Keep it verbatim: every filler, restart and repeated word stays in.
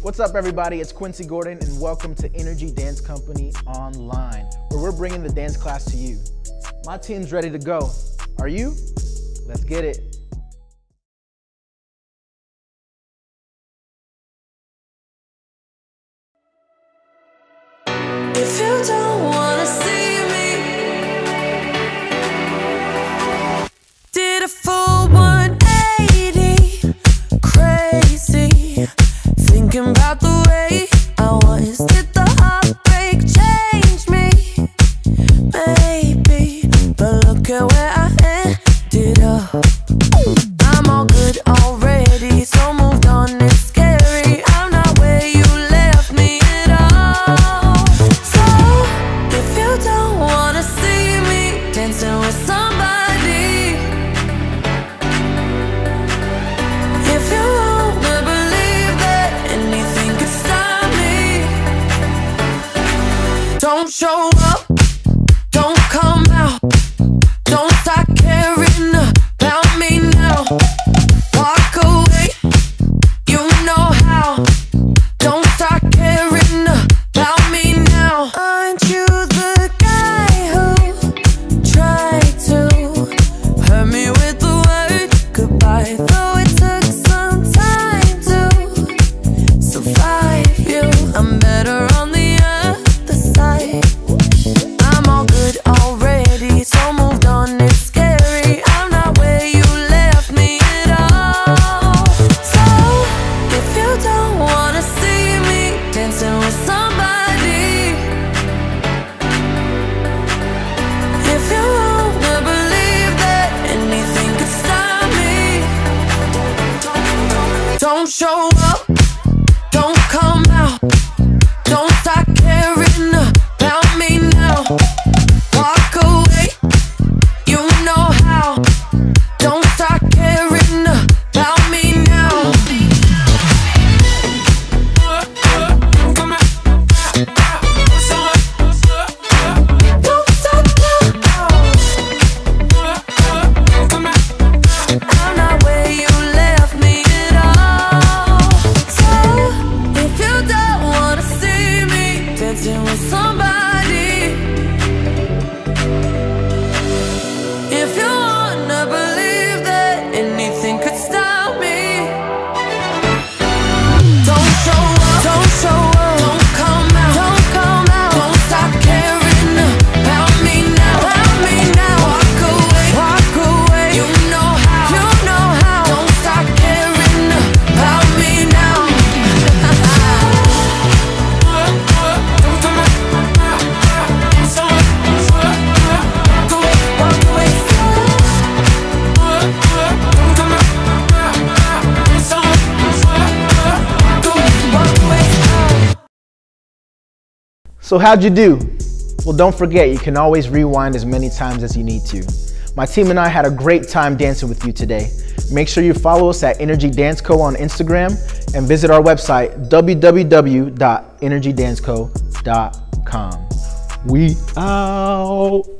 What's up, everybody? It's Quincy Gordon, and welcome to Energy Dance Company Online, where we're bringing the dance class to you. My team's ready to go. Are you? Let's get it. If you don't wanna see me, did a full one eighty, crazy, thinking about the way I was. Did the heartbreak change me? Maybe, but look at where I ended up. I'm all good already, so moved on. It's scary, I'm not where you left me at all. So if you don't wanna see me dancing with somebody, if you wanna believe that anything could stop me, don't show up, don't come out, don't start caring about me now. Walk away, you know how. Don't start caring about me now. Aren't you the guy who tried to hurt me with the word goodbye? Though it took some time to survive you, I'm better on the other side. I'm all good already, so moved on. It's scary, I'm not where you left me at all. So if you don't wanna see me dancing with somebody, if you wanna believe that anything could stop me, don't show up, don't come out, don't start caring about me now. Walk away, you know how. Don't start caring about me now. Don't stop now. I'm not where you left me at all. So if you don't wanna see me dancing with somebody, if you wanna believe that anything could stop me, don't show up, don't show up, don't come out, don't come out, don't stop caring about me now, about me now. Walk away, walk away, you know how, you know how. Don't stop caring about me now. Walk away. So how'd you do? Well, don't forget, you can always rewind as many times as you need to. My team and I had a great time dancing with you today. Make sure you follow us at Energy Dance Co on Instagram and visit our website, w w w dot energy dance co dot com. We out.